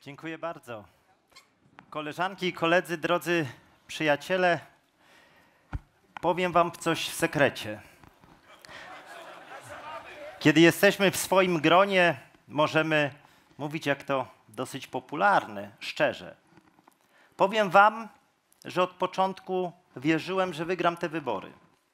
Dziękuję bardzo. Koleżanki i koledzy, drodzy przyjaciele, powiem wam coś w sekrecie. Kiedy jesteśmy w swoim gronie, możemy mówić, jak to dosyć popularne, szczerze. Powiem wam, że od początku wierzyłem, że wygram te wybory.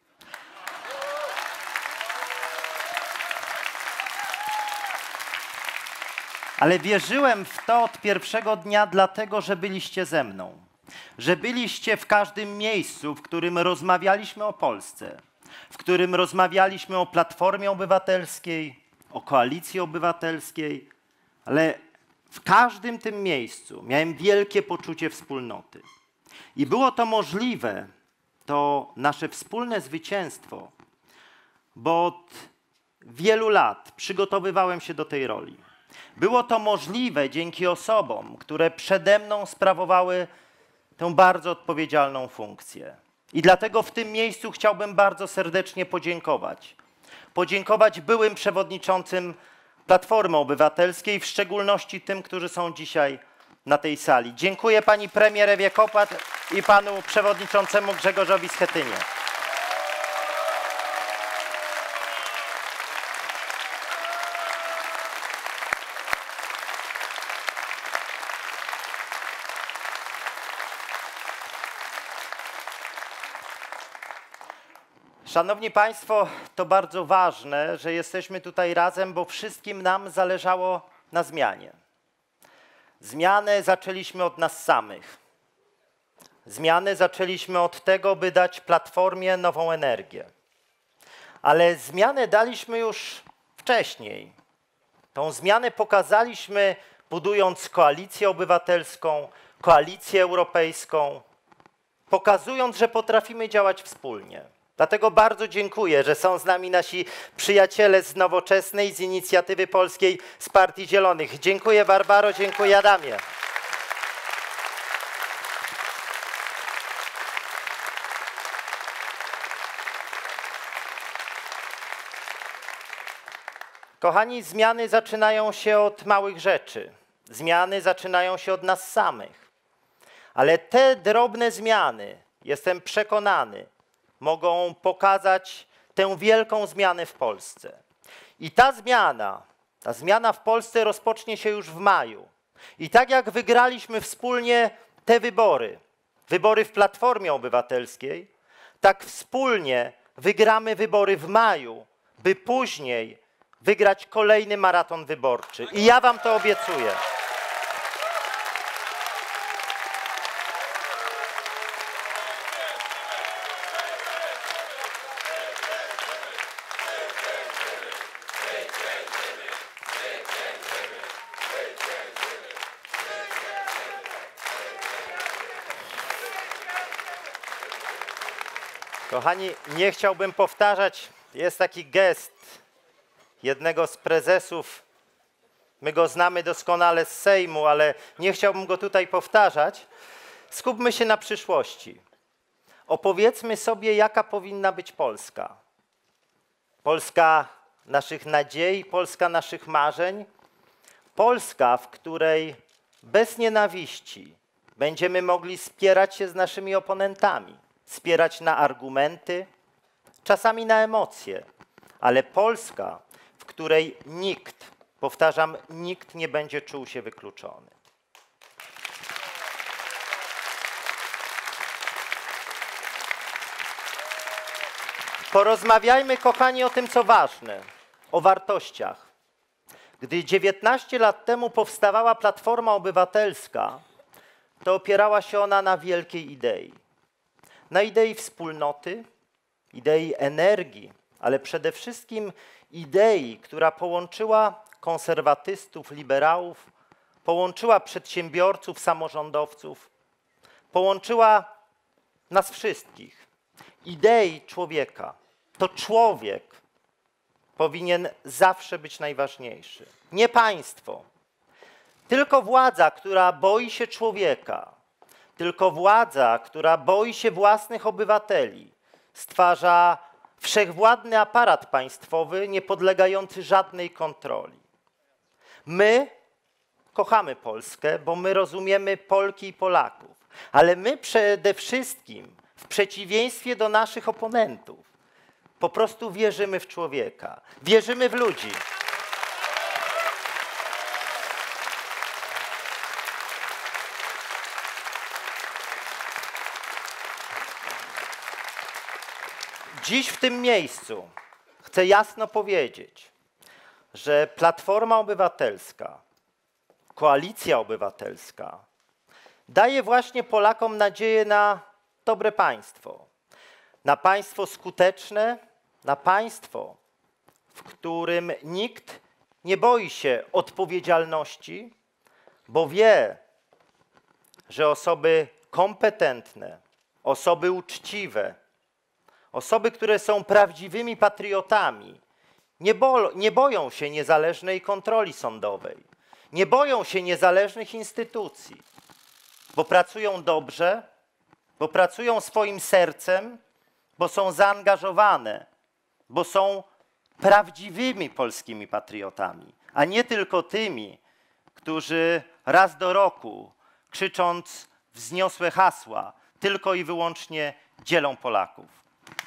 Ale wierzyłem w to od pierwszego dnia dlatego, że byliście ze mną. Że byliście w każdym miejscu, w którym rozmawialiśmy o Polsce, w którym rozmawialiśmy o Platformie Obywatelskiej, o Koalicji Obywatelskiej, ale w każdym tym miejscu miałem wielkie poczucie wspólnoty. I było to możliwe, to nasze wspólne zwycięstwo, bo od wielu lat przygotowywałem się do tej roli. Było to możliwe dzięki osobom, które przede mną sprawowały tę bardzo odpowiedzialną funkcję. I dlatego w tym miejscu chciałbym bardzo serdecznie podziękować. Podziękować byłym przewodniczącym Platformy Obywatelskiej, w szczególności tym, którzy są dzisiaj na tej sali. Dziękuję pani premier Ewie Kopacz i panu przewodniczącemu Grzegorzowi Schetynie. Szanowni Państwo, to bardzo ważne, że jesteśmy tutaj razem, bo wszystkim nam zależało na zmianie. Zmianę zaczęliśmy od nas samych. Zmianę zaczęliśmy od tego, by dać Platformie nową energię. Ale zmianę daliśmy już wcześniej. Tą zmianę pokazaliśmy, budując Koalicję Obywatelską, Koalicję Europejską, pokazując, że potrafimy działać wspólnie. Dlatego bardzo dziękuję, że są z nami nasi przyjaciele z Nowoczesnej, z Inicjatywy Polskiej, z Partii Zielonych. Dziękuję Barbaro, dziękuję Adamie. Kochani, zmiany zaczynają się od małych rzeczy. Zmiany zaczynają się od nas samych. Ale te drobne zmiany, jestem przekonany, mogą pokazać tę wielką zmianę w Polsce. I ta zmiana w Polsce rozpocznie się już w maju. I tak jak wygraliśmy wspólnie te wybory, wybory w Platformie Obywatelskiej, tak wspólnie wygramy wybory w maju, by później wygrać kolejny maraton wyborczy. I ja wam to obiecuję. Kochani, nie chciałbym powtarzać, jest taki gest jednego z prezesów, my go znamy doskonale z Sejmu, ale nie chciałbym go tutaj powtarzać. Skupmy się na przyszłości. Opowiedzmy sobie, jaka powinna być Polska. Polska naszych nadziei, Polska naszych marzeń. Polska, w której bez nienawiści będziemy mogli spierać się z naszymi oponentami. Spierać na argumenty, czasami na emocje, ale Polska, w której nikt, powtarzam, nikt nie będzie czuł się wykluczony. Porozmawiajmy, kochani, o tym, co ważne, o wartościach. Gdy 19 lat temu powstawała Platforma Obywatelska, to opierała się ona na wielkiej idei. Na idei wspólnoty, idei energii, ale przede wszystkim idei, która połączyła konserwatystów, liberałów, połączyła przedsiębiorców, samorządowców, połączyła nas wszystkich. Idei człowieka. To człowiek powinien zawsze być najważniejszy. Nie państwo. Tylko władza, która boi się człowieka, tylko władza, która boi się własnych obywateli, stwarza wszechwładny aparat państwowy niepodlegający żadnej kontroli. My kochamy Polskę, bo my rozumiemy Polki i Polaków. Ale my przede wszystkim, w przeciwieństwie do naszych oponentów, po prostu wierzymy w człowieka, wierzymy w ludzi. Dziś w tym miejscu chcę jasno powiedzieć, że Platforma Obywatelska, Koalicja Obywatelska daje właśnie Polakom nadzieję na dobre państwo. Na państwo skuteczne, na państwo, w którym nikt nie boi się odpowiedzialności, bo wie, że osoby kompetentne, osoby uczciwe, osoby, które są prawdziwymi patriotami, nie boją się niezależnej kontroli sądowej, nie boją się niezależnych instytucji, bo pracują dobrze, bo pracują swoim sercem, bo są zaangażowane, bo są prawdziwymi polskimi patriotami, a nie tylko tymi, którzy raz do roku, krzycząc wzniosłe hasła, tylko i wyłącznie dzielą Polaków.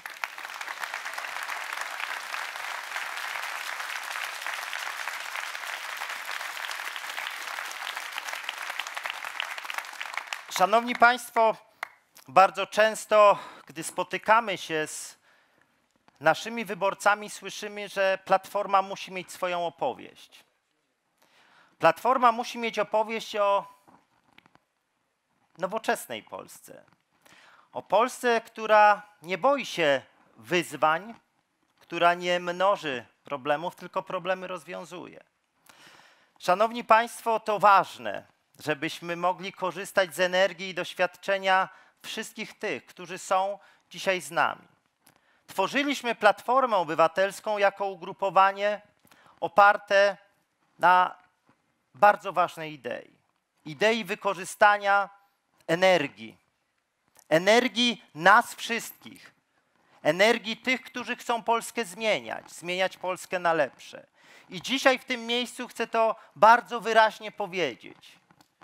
Szanowni Państwo, bardzo często, gdy spotykamy się z naszymi wyborcami, słyszymy, że Platforma musi mieć swoją opowieść. Platforma musi mieć opowieść o nowoczesnej Polsce. O Polsce, która nie boi się wyzwań, która nie mnoży problemów, tylko problemy rozwiązuje. Szanowni Państwo, to ważne, żebyśmy mogli korzystać z energii i doświadczenia wszystkich tych, którzy są dzisiaj z nami. Tworzyliśmy Platformę Obywatelską jako ugrupowanie oparte na bardzo ważnej idei. Idei wykorzystania energii. Energii nas wszystkich. Energii tych, którzy chcą Polskę zmieniać Polskę na lepsze. I dzisiaj w tym miejscu chcę to bardzo wyraźnie powiedzieć.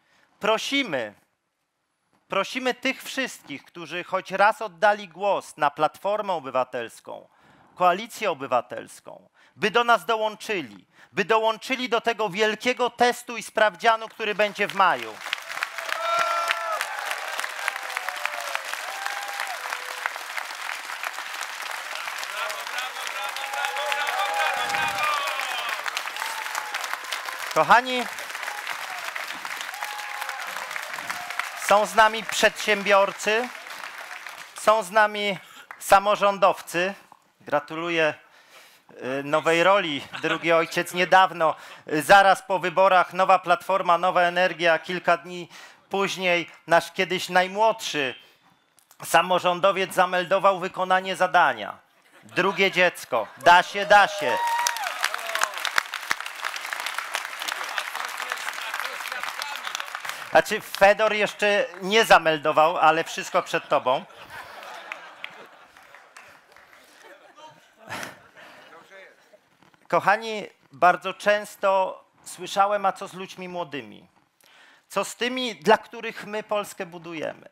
Prosimy tych wszystkich, którzy choć raz oddali głos na Platformę Obywatelską, Koalicję Obywatelską, by do nas dołączyli, by dołączyli do tego wielkiego testu i sprawdzianu, który będzie w maju. Kochani, są z nami przedsiębiorcy, są z nami samorządowcy. Gratuluję nowej roli, drugi ojciec niedawno, zaraz po wyborach, nowa Platforma, nowa energia, kilka dni później nasz kiedyś najmłodszy samorządowiec zameldował wykonanie zadania. Drugie dziecko. Da się, da się. Znaczy, Fedor jeszcze nie zameldował, ale wszystko przed tobą. Kochani, bardzo często słyszałem, a co z ludźmi młodymi? Co z tymi, dla których my Polskę budujemy?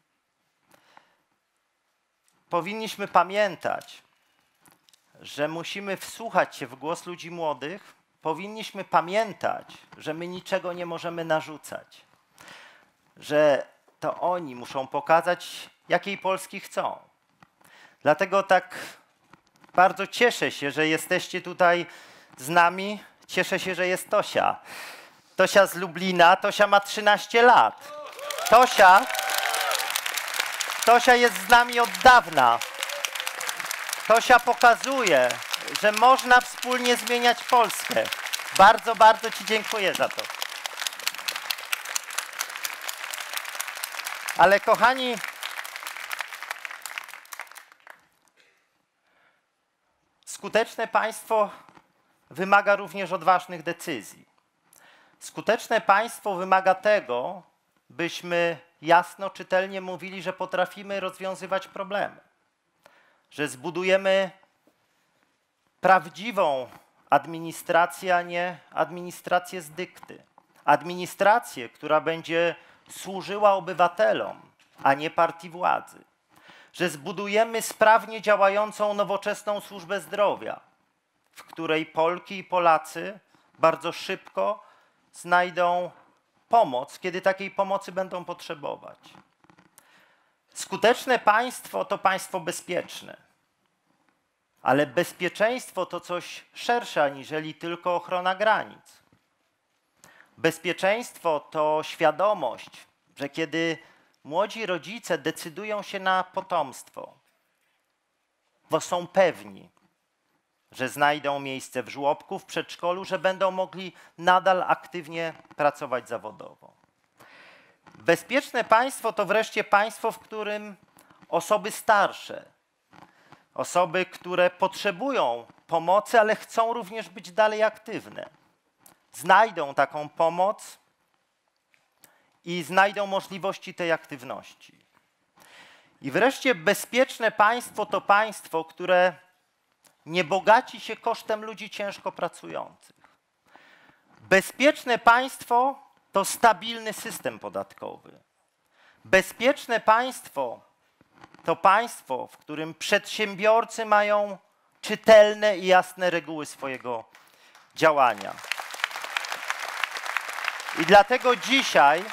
Powinniśmy pamiętać, że musimy wsłuchać się w głos ludzi młodych. Powinniśmy pamiętać, że my niczego nie możemy narzucać. Że to oni muszą pokazać, jakiej Polski chcą. Dlatego tak bardzo cieszę się, że jesteście tutaj z nami. Cieszę się, że jest Tosia. Tosia z Lublina. Tosia ma 13 lat. Tosia jest z nami od dawna. Tosia pokazuje, że można wspólnie zmieniać Polskę. Bardzo, bardzo Ci dziękuję za to. Ale kochani, skuteczne państwo wymaga również odważnych decyzji. Skuteczne państwo wymaga tego, byśmy jasno, czytelnie mówili, że potrafimy rozwiązywać problemy. Że zbudujemy prawdziwą administrację, a nie administrację z dykty. administrację, która będzie służyła obywatelom, a nie partii władzy, że zbudujemy sprawnie działającą nowoczesną służbę zdrowia, w której Polki i Polacy bardzo szybko znajdą pomoc, kiedy takiej pomocy będą potrzebować. Skuteczne państwo to państwo bezpieczne, ale bezpieczeństwo to coś szersze aniżeli tylko ochrona granic. Bezpieczeństwo to świadomość, że kiedy młodzi rodzice decydują się na potomstwo, bo są pewni, że znajdą miejsce w żłobku, w przedszkolu, że będą mogli nadal aktywnie pracować zawodowo. Bezpieczne państwo to wreszcie państwo, w którym osoby starsze, osoby, które potrzebują pomocy, ale chcą również być dalej aktywne, znajdą taką pomoc i znajdą możliwości tej aktywności. I wreszcie bezpieczne państwo to państwo, które nie bogaci się kosztem ludzi ciężko pracujących. Bezpieczne państwo to stabilny system podatkowy. Bezpieczne państwo to państwo, w którym przedsiębiorcy mają czytelne i jasne reguły swojego działania. I dlatego dzisiaj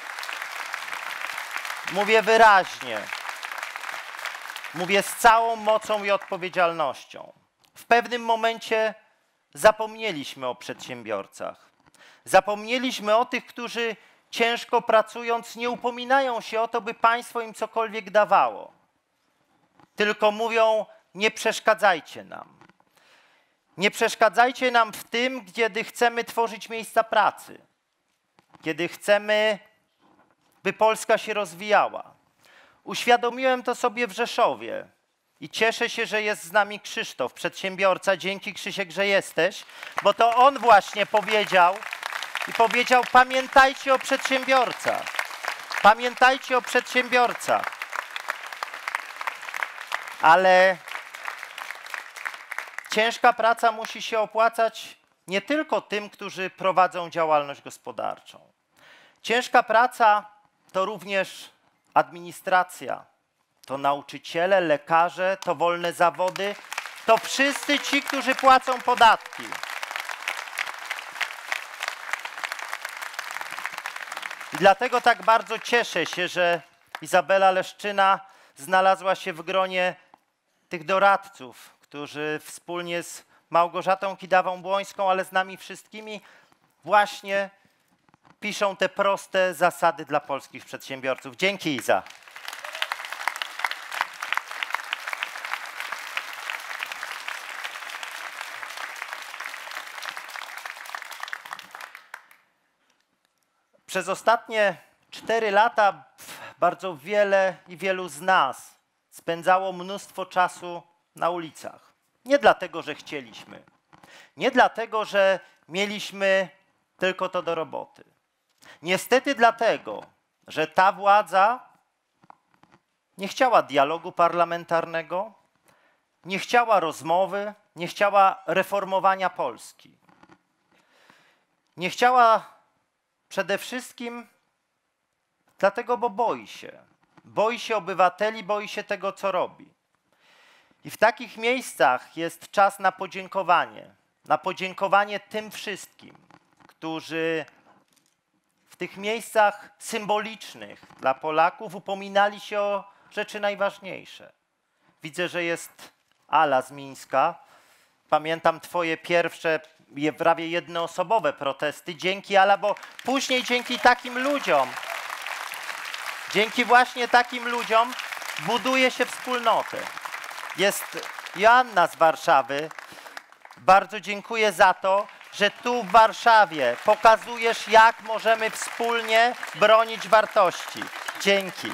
mówię wyraźnie, mówię z całą mocą i odpowiedzialnością. W pewnym momencie zapomnieliśmy o przedsiębiorcach. Zapomnieliśmy o tych, którzy ciężko pracując nie upominają się o to, by państwo im cokolwiek dawało. Tylko mówią, nie przeszkadzajcie nam. Nie przeszkadzajcie nam w tym, kiedy chcemy tworzyć miejsca pracy. Kiedy chcemy, by Polska się rozwijała. Uświadomiłem to sobie w Rzeszowie i cieszę się, że jest z nami Krzysztof, przedsiębiorca. Dzięki, Krzysiek, że jesteś, bo to on właśnie powiedział, pamiętajcie o przedsiębiorcach. Pamiętajcie o przedsiębiorcach. Ale ciężka praca musi się opłacać nie tylko tym, którzy prowadzą działalność gospodarczą. Ciężka praca to również administracja, to nauczyciele, lekarze, to wolne zawody, to wszyscy ci, którzy płacą podatki. I dlatego tak bardzo cieszę się, że Izabela Leszczyna znalazła się w gronie tych doradców, którzy wspólnie z Małgorzatą Kidawą-Błońską, ale z nami wszystkimi właśnie piszą te proste zasady dla polskich przedsiębiorców. Dzięki, Iza. Przez ostatnie 4 lata bardzo wielu z nas spędzało mnóstwo czasu na ulicach. Nie dlatego, że chcieliśmy. Nie dlatego, że mieliśmy tylko to do roboty. Niestety dlatego, że ta władza nie chciała dialogu parlamentarnego, nie chciała rozmowy, nie chciała reformowania Polski. Nie chciała przede wszystkim dlatego, bo boi się. Boi się obywateli, boi się tego, co robi. I w takich miejscach jest czas na podziękowanie tym wszystkim, którzy w tych miejscach symbolicznych dla Polaków upominali się o rzeczy najważniejsze. Widzę, że jest Ala z Mińska. Pamiętam twoje pierwsze, prawie jednoosobowe protesty. Dzięki, Ala, bo później dzięki takim ludziom, dzięki właśnie takim ludziom buduje się wspólnotę. Jest Joanna z Warszawy. Bardzo dziękuję za to, że tu w Warszawie pokazujesz, jak możemy wspólnie bronić wartości. Dzięki.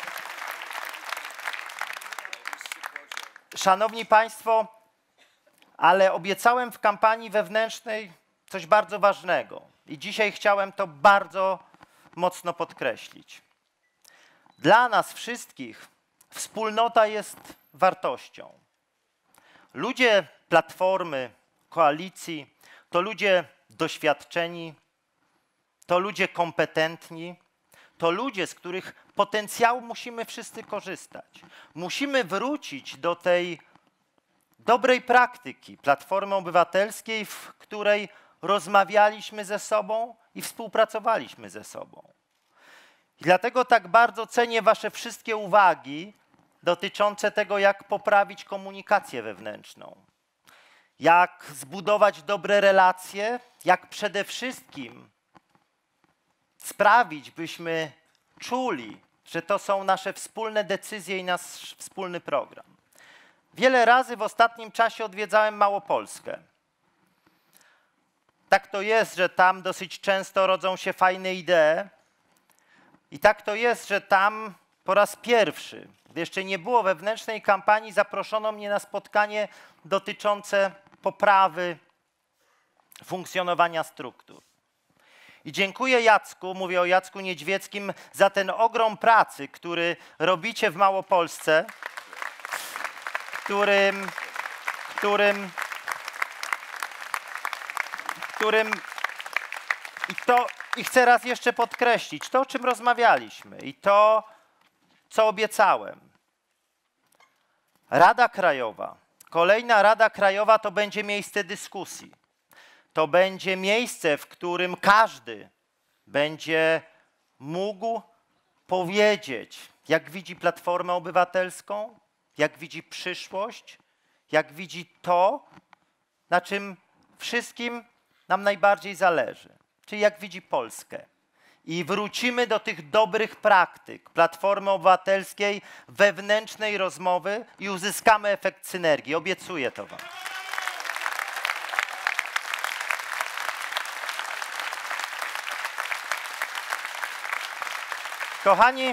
Szanowni Państwo, ale obiecałem w kampanii wewnętrznej coś bardzo ważnego i dzisiaj chciałem to bardzo mocno podkreślić. Dla nas wszystkich wspólnota jest wartością. Ludzie Platformy, koalicji to ludzie doświadczeni, to ludzie kompetentni, to ludzie, z których potencjału musimy wszyscy korzystać. Musimy wrócić do tej dobrej praktyki Platformy Obywatelskiej, w której rozmawialiśmy ze sobą i współpracowaliśmy ze sobą. I dlatego tak bardzo cenię wasze wszystkie uwagi dotyczące tego, jak poprawić komunikację wewnętrzną, jak zbudować dobre relacje, jak przede wszystkim sprawić, byśmy czuli, że to są nasze wspólne decyzje i nasz wspólny program. Wiele razy w ostatnim czasie odwiedzałem Małopolskę. Tak to jest, że tam dosyć często rodzą się fajne idee i tak to jest, że tam po raz pierwszy, gdy jeszcze nie było wewnętrznej kampanii, zaproszono mnie na spotkanie dotyczące poprawy funkcjonowania struktur. I dziękuję Jacku, mówię o Jacku Niedźwieckim, za ten ogrom pracy, który robicie w Małopolsce, i chcę raz jeszcze podkreślić to, o czym rozmawialiśmy i to, co obiecałem. Rada Krajowa, kolejna Rada Krajowa to będzie miejsce dyskusji. To będzie miejsce, w którym każdy będzie mógł powiedzieć, jak widzi Platformę Obywatelską, jak widzi przyszłość, jak widzi to, na czym wszystkim nam najbardziej zależy, czyli jak widzi Polskę. I wrócimy do tych dobrych praktyk Platformy Obywatelskiej, wewnętrznej rozmowy i uzyskamy efekt synergii. Obiecuję to wam. Kochani,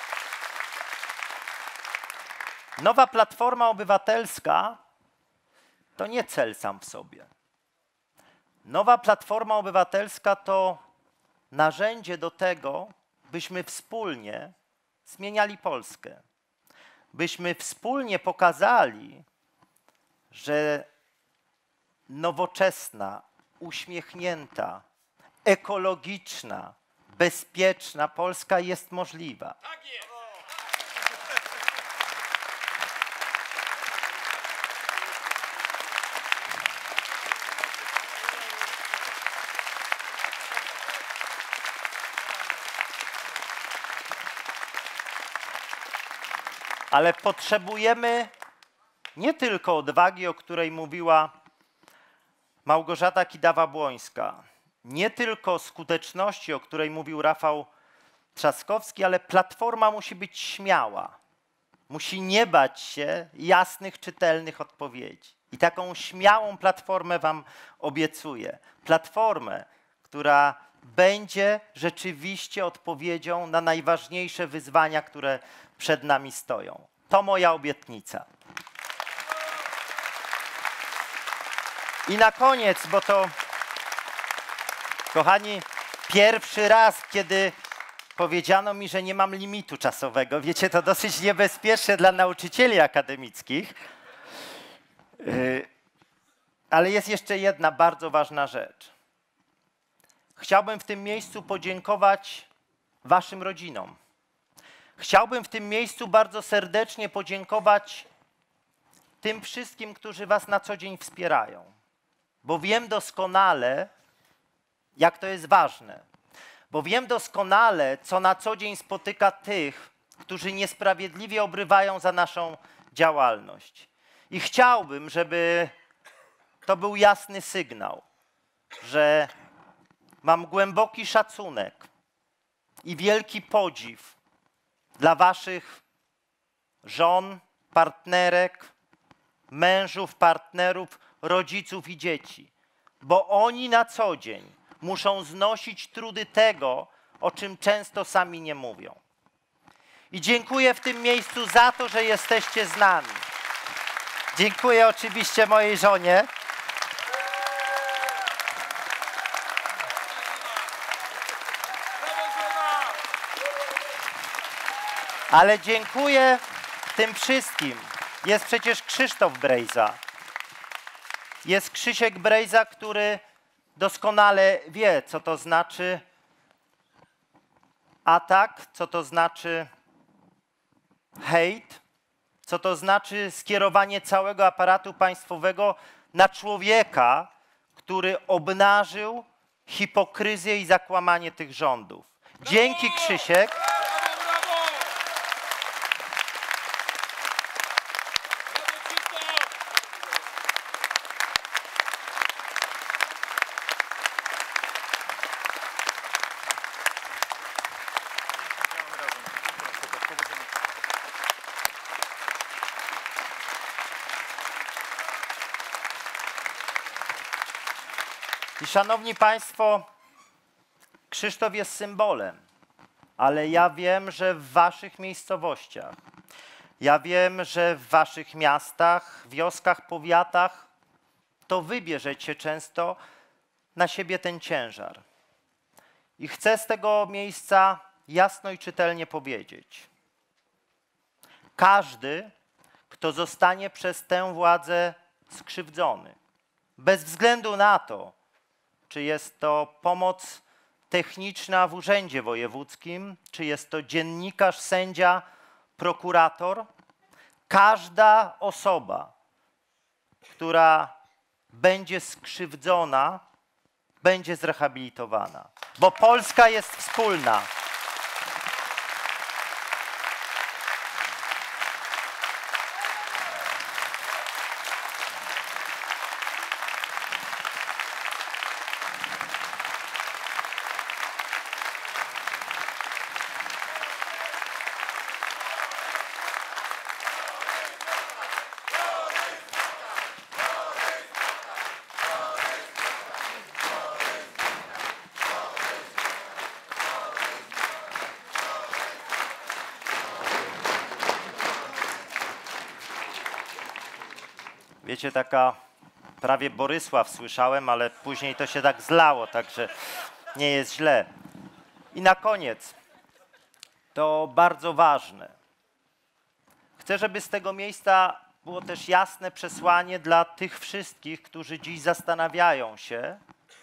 nowa Platforma Obywatelska to nie cel sam w sobie. Nowa Platforma Obywatelska to narzędzie do tego, byśmy wspólnie zmieniali Polskę. Byśmy wspólnie pokazali, że nowoczesna, uśmiechnięta, ekologiczna, bezpieczna Polska jest możliwa. Tak jest. Ale potrzebujemy nie tylko odwagi, o której mówiła Małgorzata Kidawa-Błońska, nie tylko skuteczności, o której mówił Rafał Trzaskowski, ale Platforma musi być śmiała. Musi nie bać się jasnych, czytelnych odpowiedzi. I taką śmiałą Platformę wam obiecuję. Platformę, która będzie rzeczywiście odpowiedzią na najważniejsze wyzwania, które przed nami stoją. To moja obietnica. I na koniec, bo to, kochani, pierwszy raz, kiedy powiedziano mi, że nie mam limitu czasowego. Wiecie, to dosyć niebezpieczne dla nauczycieli akademickich. Ale jest jeszcze jedna bardzo ważna rzecz. Chciałbym w tym miejscu podziękować waszym rodzinom. Chciałbym w tym miejscu bardzo serdecznie podziękować tym wszystkim, którzy was na co dzień wspierają. Bo wiem doskonale, jak to jest ważne. Bo wiem doskonale, co na co dzień spotyka tych, którzy niesprawiedliwie obrywają za naszą działalność. I chciałbym, żeby to był jasny sygnał, że mam głęboki szacunek i wielki podziw dla waszych żon, partnerek, mężów, partnerów, rodziców i dzieci, bo oni na co dzień muszą znosić trudy tego, o czym często sami nie mówią. I dziękuję w tym miejscu za to, że jesteście z nami. Dziękuję oczywiście mojej żonie. Ale dziękuję tym wszystkim. Jest przecież Krzysztof Brejza. Jest Krzysiek Brejza, który doskonale wie, co to znaczy atak, co to znaczy hejt, co to znaczy skierowanie całego aparatu państwowego na człowieka, który obnażył hipokryzję i zakłamanie tych rządów. Dzięki, Krzysiek. I szanowni państwo, Krzysztof jest symbolem, ale ja wiem, że w waszych miejscowościach, ja wiem, że w waszych miastach, wioskach, powiatach, to wy bierzecie często na siebie ten ciężar. I chcę z tego miejsca jasno i czytelnie powiedzieć. Każdy, kto zostanie przez tę władzę skrzywdzony, bez względu na to, czy jest to pomoc techniczna w urzędzie wojewódzkim, czy jest to dziennikarz, sędzia, prokurator, każda osoba, która będzie skrzywdzona, będzie zrehabilitowana, bo Polska jest wspólna. Wiecie, taka prawie Borysław słyszałem, ale później to się tak zlało, także nie jest źle. I na koniec, to bardzo ważne. Chcę, żeby z tego miejsca było też jasne przesłanie dla tych wszystkich, którzy dziś zastanawiają się,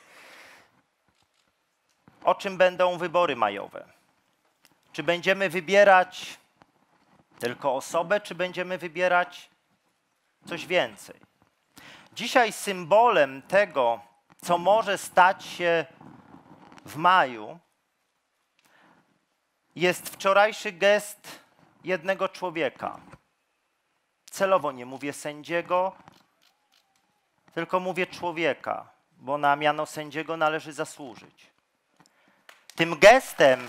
o czym będą wybory majowe. Czy będziemy wybierać tylko osobę, czy będziemy wybierać coś więcej. Dzisiaj symbolem tego, co może stać się w maju, jest wczorajszy gest jednego człowieka. Celowo nie mówię sędziego, tylko mówię człowieka, bo na miano sędziego należy zasłużyć. Tym gestem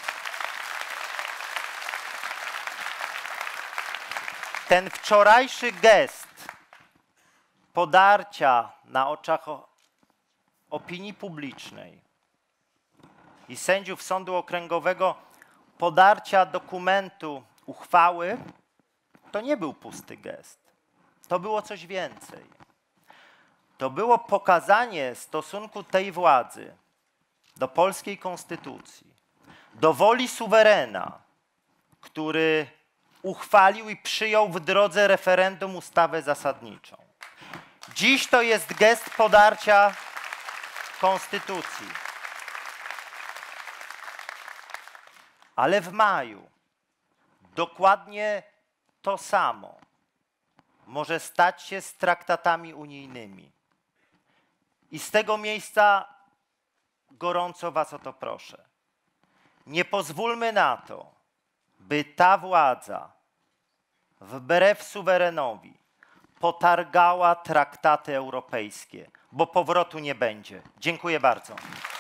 ten wczorajszy gest podarcia na oczach opinii publicznej i sędziów Sądu Okręgowego podarcia dokumentu uchwały, to nie był pusty gest. To było coś więcej. To było pokazanie stosunku tej władzy do polskiej konstytucji, do woli suwerena, który uchwalił i przyjął w drodze referendum ustawę zasadniczą. Dziś to jest gest podarcia konstytucji. Ale w maju dokładnie to samo może stać się z traktatami unijnymi. I z tego miejsca gorąco was o to proszę. Nie pozwólmy na to, by ta władza wbrew suwerenowi potargała traktaty europejskie, bo powrotu nie będzie. Dziękuję bardzo.